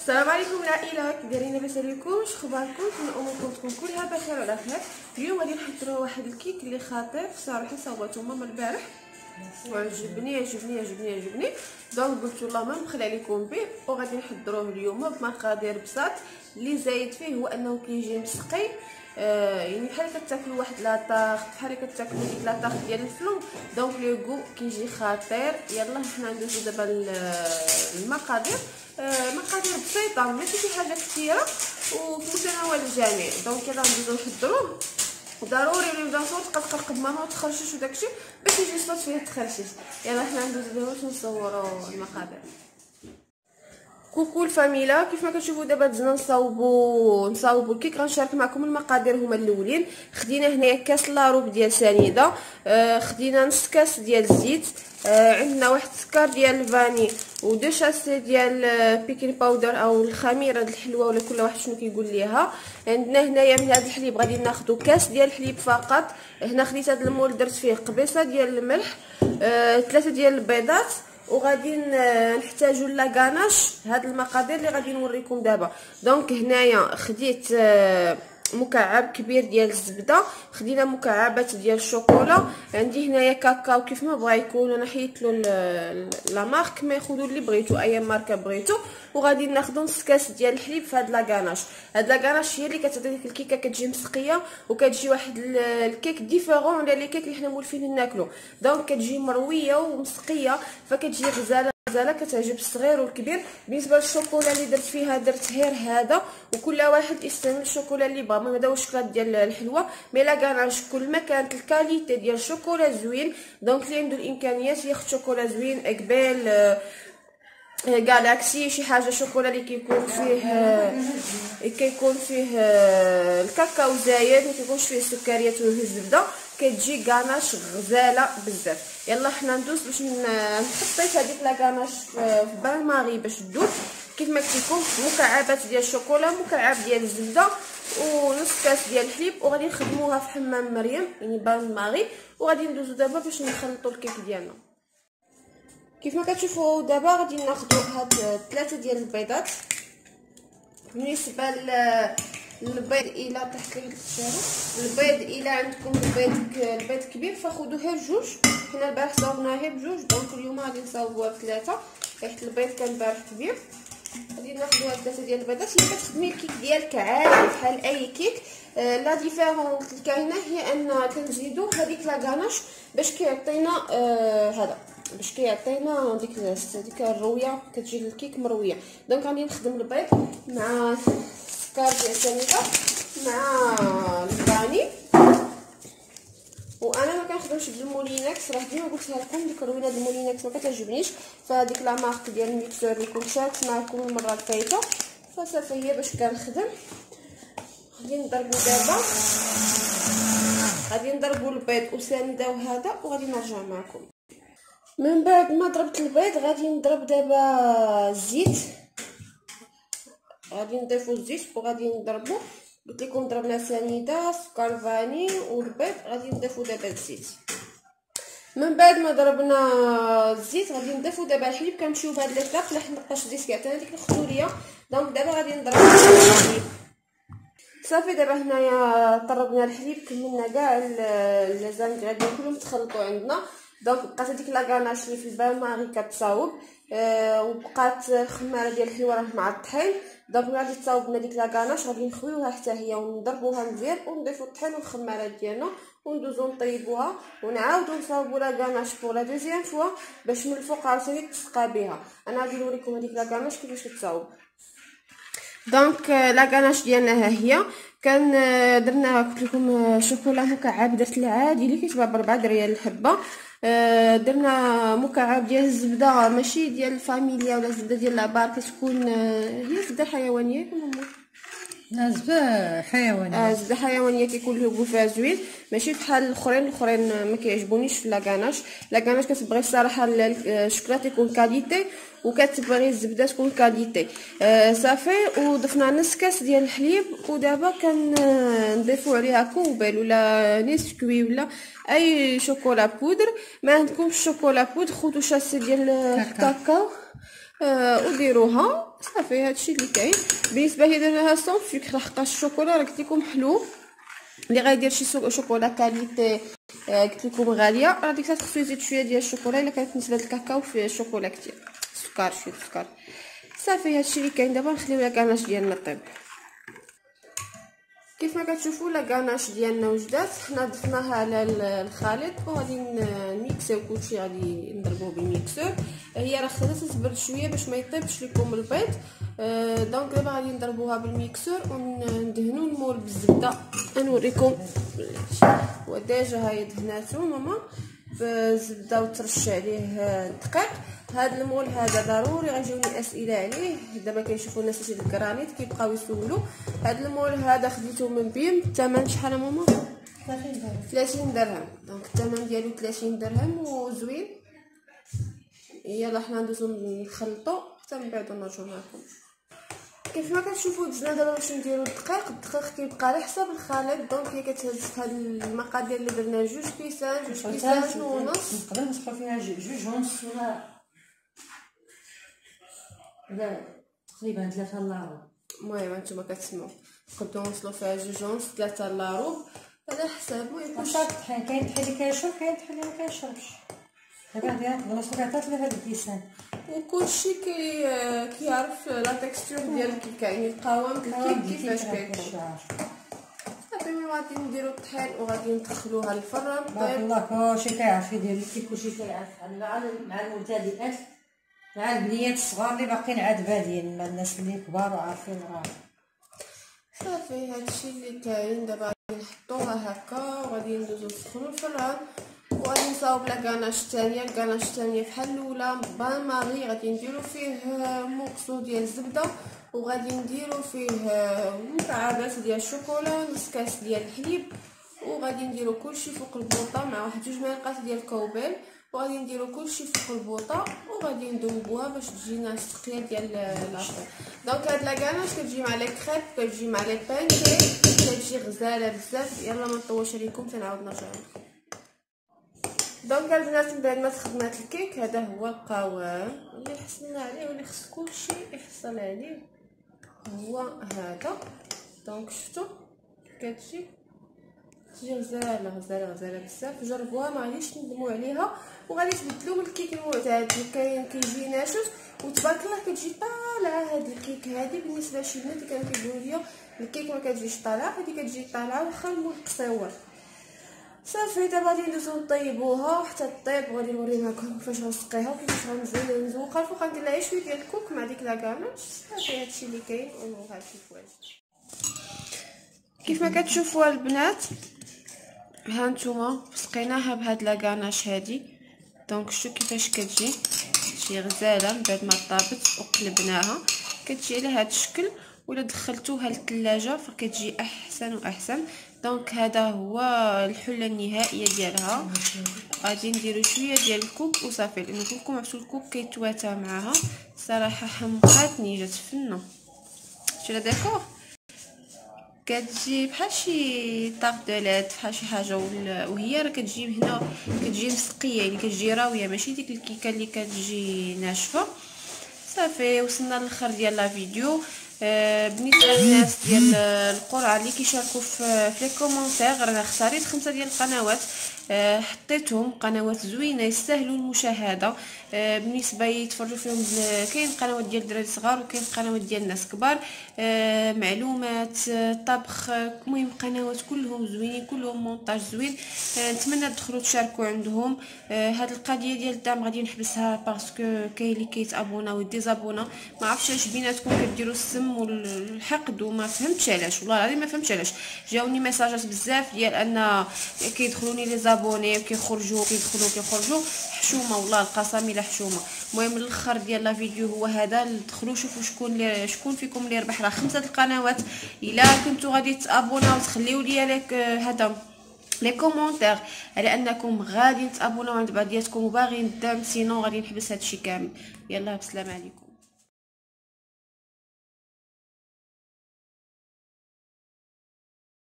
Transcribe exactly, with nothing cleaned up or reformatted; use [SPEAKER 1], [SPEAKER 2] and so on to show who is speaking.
[SPEAKER 1] السلام عليكم العائله، كي دايرين؟ لاباس عليكم؟ واش اخباركم؟ نتمنى اموركم تكون كلها بخير وعلى خير. اليوم غادي نحضروا واحد الكيك اللي خطير صراحه، صوبته ماما البارح وعجبني عجبني عجبني عجبني دونك قلت والله ما نبخل عليكم به، وغادي نحضروه اليوم بمقادير بساط. اللي زايد فيه هو انه كيجي مسقي، آه يعني بحال كتاكلوا واحد لاطاخ، بحال كتاكلوا ديك لاطاخ ديال الفلون، دونك لو غو كيجي خطير. يلا حنا ندوزو دابا المقادير. آه مقادير بسيطه ماشي شي حاجه كثيره وفي متناول الجميع، دونك يلا ندوزو نحضروه. ضروري لي دافور تقطق القمامه ما تخرجش وداكشي باش يجي الصوت فيه التخرشيش. يلا حنا ندوزو دابا باش نصوروا المقادير. كوكو الفاميلا، كيف ما كتشوفوا دابا دزنا نصاوبوا نصاوبوا الكيك. غنشارك معكم المقادير هما الاولين. خدينا هنايا كاس لاروب ديال سنيده، آه خدينا نص كاس ديال الزيت، آه عندنا واحد السكر ديال الفاني ودو شاسي ديال بيكين باودر او الخميره د الحلوه ولا كل واحد شنو كيقول ليها. عندنا هنايا من هذا الحليب غادي ناخذ كاس ديال الحليب فقط. هنا خديت هذا المول درت فيه قبيصه ديال الملح، آه ثلاثه ديال البيضات، وغادي نحتاجوا لاكاناش. هاد المقادير اللي غادي نوريكم دابا. دونك هنايا خديت مكعب كبير ديال الزبده، خدينا مكعبات ديال الشوكولا، عندي هنايا كاكاو كيف ما بغا يكون، انا حيدت له لا مارك، ما ياخذوا اللي بغيتو اي ماركه بغيتو. وغادي ناخذ نص كاس ديال الحليب في هاد لاكاناش. هاد لاكاناش هي اللي كتعطي ديك الكيكه كتجي مسقيه وكتجي واحد الكيك ديفيرون على لي كيك اللي حنا مولفين ناكلو. دونك كتجي مرويه ومسقيه فكتجي غزاله غزاله كتعجب الصغير والكبير. بالنسبه للشوكولا اللي درت فيها درت غير هذا، وكل واحد يستعمل الشوكولا اللي بغا. هذا هو الشكلاط ديال الحلوه، مي لاكاناش كل ما كانت الكاليتي ديال الشوكولا زوين، دونك اللي عنده الامكانيات ياخذ شوكولا زوين قبيل جالاكسي، شي حاجه شوكولا اللي كيكون فيه كيكون فيه الكاكاو زايد، ما كيكونش فيه السكريات والزبده، كتجي كاناش غزاله بزاف. يلا حنا ندوز باش نحطيت هذيك لاكاناش في بان ماري باش تذوب كيف ما كيكون. مكعبات ديال الشوكولا، مكعب ديال الزبده، ونص كاس ديال الحليب، وغادي نخدموها في حمام مريم يعني بان ماري. وغادي ندوزو دابا باش نخلطوا الكيك ديالنا. كيف ما كتشوفوا دابا غادي ناخذوا هاد ثلاثه ديال البيضات. بالنسبه للبيض الى تحت لي الشاره البيض الى عندكم البيض البيض كبير فخذوا غير جوج. حنا البارح صاوبناه غير بجوج، دونك اليوم غادي نصاوبوها بثلاثه حيت البيض كان البارح كبير. غادي ناخذوا هاد ثلاثه ديال البيضات. هي كتخدمي الكيك ديالك عادي بحال اي كيك. آه لا ديفيرونس الكاينه هي ان كنزيدوا هذيك لاكاناش باش كيعطينا آه هذا باش كيعطينا ديك ديك الرويه، كتجي الكيك مرويه. دونك غادي نخدم البيض مع السكر ديال السنيده مع الفاني. وانا ما كنخدمش بالمولينكس، راه ديما قلتها لكم ديك الروينه ديال المولينكس ما كتعجبنيش، فهاديك لا مارك ديال الميكسور اللي كنت شاركت معكم المره الفايته فصافي هي باش كنخدم. غادي نضربو دابا، غادي نضربو البيض وسنيده وهذا، وغادي نرجع معكم. من بعد ما ضربت البيض غادي نضرب دابا الزيت، غادي نضيفو الزيت وغادي نضربو. قلت لكم ضربنا سنيده سكر فاني والبيض، غادي نضيفو دابا الزيت. من بعد ما ضربنا الزيت غادي نضيفو دابا الحليب. كنمشيو بهاد ليطاب لحد مابقاش الزيت كيعطينا ديك الخضوريه. دونك دابا غادي نضرب الحليب. صافي دابا هنايا طربنا الحليب، كملنا كاع لي زانغريديون كلهم تخلطوا عندنا. دونك بقات هذيك لاكاناش اللي في البان ماري كتصاوب، آه وبقات الخماره ديال الحلوه راه مع الطحين. دونك غادي تصاوبنا ديك لاكاناش غادي نخويوها حتى هي ونضربوها مزيان ونضيفو الطحين والخماره ديالنا وندوزو نطيبوها ونعاودو نصاوبو لاكاناش بور لا دوزيام فوا باش من الفوق عاوتاني تسقى بها. انا غادي نوريكم هذيك لاكاناش كيفاش كتصاوب. دونك لاكاناش ديالنا ها هي. كان درنا قلت لكم شوكولا مكعب، درت العادي اللي كيتباع ب أربعة دريال الحبه. درنا مكعب ديال الزبده ماشي ديال الفاميليا ولا الزبده ديال لابار، كتكون هي زبده حيوانيه كما
[SPEAKER 2] لا زبده حيوانيه.
[SPEAKER 1] اه زبده حيوانيه كيكون له فيها زوين، ماشي بحال الاخرين. الاخرين ما كيعجبونيش في لاكاناش. لاكاناش كتبغي الصراحه الشوكولاته يكون كاليتي وكتبغي الزبده تكون كاليتي. آه صافي وضفنا نص كاس ديال الحليب، ودابا كنضيفوا عليها كوبيل ولا نيسكوي ولا اي شوكولا بودر. ما عندكمش شوكولا بودر خذوا شاسي ديال الكاكاو آه وديروها صافي. هادشي اللي كاين. بالنسبه لي درناها سون سكر لحقاش الشوكولا راه قلت لكم حلو، اللي غايدير شي شوكولا كاليتي آه قلت لكم غاليه، راه ديك الساعه خصو يزيد شويه ديال الشوكولا الا كانت نسبه الكاكاو في الشوكولا كتير، السكر شويه السكر صافي. هادشي اللي كاين. دابا نخليو لا كاناش ديالنا طيب. كيف ما كتشوفوا لا كاناش ديالنا وجدات، حنا ضفناها على الخليط وغادي نميكسيو كلشي، غادي نضربوه بالميكسور. هي راه خصها تبرد شويه باش ما يطيبش لكم البيض. أه دونك دابا غادي نضربوها بالميكسور وندهنوا المول بالزبده. نوريكم وديجا هاي دهناتو ماما بالزبده وترش عليه دقيق. هذا المول هذا ضروري غيجيوني اسئله عليه، دابا كيشوفوا الناس شي الكرانيت كيبقاو يسولوا. هذا المول هذا خديته من بيم. الثمن شحال ماما؟ ثلاثين درهم. دونك الثمن ديالو ثلاثين درهم وزوين. يلا حنا ندوزو نخلطو حتى من بعد نرجعو معكم. كيف ما كتشوفوا دزنا دابا باش نديرو الدقيق. الدقيق كيبقى على حساب الخليط، دونك هي كتهز في هاد المقادير اللي درنا جوج كيسان جوج كيسان ونص.
[SPEAKER 2] نقدر ندخل فيها جوج ونص ولا لا تقريبا ثلاثة لاروب.
[SPEAKER 1] المهم نتوما كتسمعوا نقدروا نوصلوا فيها جوج ونص ثلاثة لاروب على حساب. المهم
[SPEAKER 2] كلشي طحين، كاين طحين اللي كيشرب كاين طحين اللي ما كيشربش. دابا ديال نقدروا نوصلوا فيها حتى ثلاثة الكيسان،
[SPEAKER 1] وكلشي كي كيعرف لا تكستور ديال الكيكه، يعني القوام ديال الكيك كيفاش كيكون. صافي ملي غادي نديرو الطحين وغادي ندخلوها للفران.
[SPEAKER 2] طيب الله كلشي كيعرف يدير الكيك، كلشي كيعرف مع المبتدئات مع البنيات الصغار اللي باقيين عاد بادين، مع الناس اللي كبار وعارفين راه
[SPEAKER 1] صافي. هادشي اللي كاين. دابا غادي نحطوها هكا وغادي ندوزو ندخلو الفران وغادي نصاوب لا كاناش الثانيه. الكاناش الثانيه بحال الاولى بان ماري، غادي نديرو فيه مقصو ديال الزبده وغادي نديرو فيه مكعبات ديال الشوكولا، نص كاس ديال الحليب، وغادي نديرو كلشي فوق البوطه مع واحد جوج معالق ديال الكوبيل، وغادي نديرو كلشي فوق البوطه وغادي نذوبوها باش تجينا السقيه ديال لافرين. دونك هاد لا كاناش كتجي مع لي كريب، كتجي مع لي بانكيك، كتجي غزاله بزاف. يلا ما نطولش عليكم تنعاود نرجع لكم. دونك البنات من بعد ما تخدمات الكيك، هذا هو القوام اللي حصلنا عليه واللي خص كلشي يحصل عليه هو هذا. دونك شفتوا كتجي تجي غزاله غزاله غزاله بزاف. جربوها ما غاديش تندموا عليها، وغادي تبدلوا من الكيك المعتاد اللي كاين كيجي ناشف وتبارك الله كتجي طالعه. هاد الكيك هادي بالنسبه لشي بنات اللي كانوا كيقولوا لي الكيك ما كتجيش طالعه، هادي كتجي طالعه واخا المول قصيور. صافي دابا غادي ندوزو نطيبوها حتى طيب، وغادي نوريكم كيفاش غنسقيها وكيفاش غنزيد نزوقها الفوق. غندير لها شويه ديال الكوك مع ديك لا كاناش. صافي هادشي اللي كاين وهادشي الفواج. كيف ما كتشوفوا البنات ها نتوما سقيناها بهاد لا كاناش هادي. دونك شوفوا كيفاش كتجي شي غزاله من بعد ما طابت وقلبناها، كتجي على هاد الشكل. ولا دخلتوها للثلاجه فكتجي احسن واحسن. دونك هذا هو الحله النهائيه ديالها. غادي نديرو شويه ديال الكوك وصافي، لانه كلكم عرفتوا الكوك كيتواتى معاها. صراحه حمقاتني، جات فنه. شتي داكور كتجي بحال شي طاق دولات بحال شي حاجه، وهي راه كتجي هنا كتجي مسقيه، يعني كتجي راويه ماشي ديك الكيكه اللي كتجي ناشفه. صافي وصلنا للاخر ديال لا فيديو. آه بالنسبه للناس ديال القرعه اللي كيشاركوا في في لي كومونتير، انا اختاريت خمسه ديال القنوات، آه حطيتهم قنوات زوينه يستاهلوا المشاهده. آه بالنسبه يتفرجوا فيهم، كاين قنوات ديال الدراري صغار وكاين قنوات ديال الناس كبار، آه معلومات، آه طبخ، المهم قنوات كلهم زوينين كلهم مونتاج زوين. آه نتمنى تدخلوا تشاركوا عندهم. آه هاد القضيه ديال الدعم غادي نحبسها باسكو كاين اللي كيتابونا وديزابونا، ما عرفتش اش بيناتكم كديروا السم والحقد وما فهمتش علاش، والله العظيم ما فهمتش علاش. جاوني ميساجات بزاف ديال ان كيدخلوني لي زابوني وكيخرجوا كيدخلوا كيخرجوا حشومه، والله القسم الا حشومه. المهم الاخر ديال لا فيديو هو هذا، دخلوا شوفوا شكون اللي شكون فيكم اللي ربح. راه خمسه القنوات، الا كنتو غادي تابوناو وتخليو لي ليك هذا لي كومونتير على انكم غادي تابوناو عند بعضياتكم وباغيين الدعم، سينو غادي نحبس هادشي كامل. يلا بسلام عليكم.